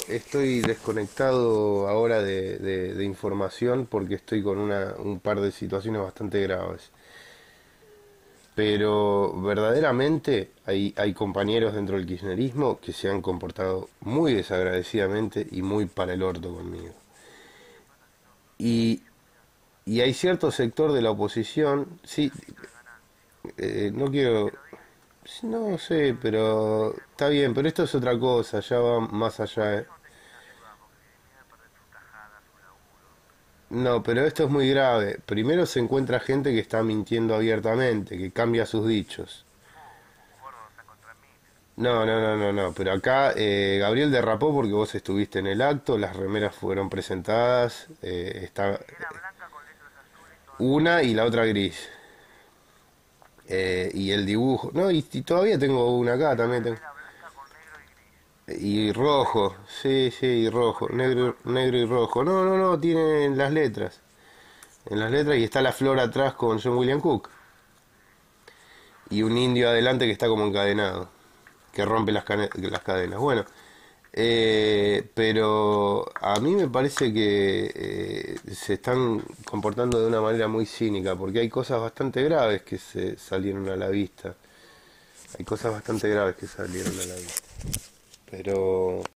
estoy desconectado ahora de información porque estoy con un par de situaciones bastante graves. Pero verdaderamente hay compañeros dentro del kirchnerismo que se han comportado muy desagradecidamente y muy para el orto conmigo. Y, y hay cierto sector de la oposición, sí, no quiero, no sé, pero está bien, pero esto es otra cosa, ya va más allá. No, pero esto es muy grave. Primero se encuentra gente que está mintiendo abiertamente, que cambia sus dichos. No, no, no, no, no, pero acá Gabriel derrapó porque vos estuviste en el acto, las remeras fueron presentadas, está una y la otra gris. Y el dibujo, no, y todavía tengo una acá también. Y rojo, sí, sí, y rojo, negro, negro y rojo. No, no, no, tiene en las letras. En las letras y está la flor atrás con John William Cook. Y un indio adelante que está como encadenado, que rompe las cadenas. Bueno, pero a mí me parece que se están comportando de una manera muy cínica, porque hay cosas bastante graves que se salieron a la vista. Hay cosas bastante graves que salieron a la vista. Pero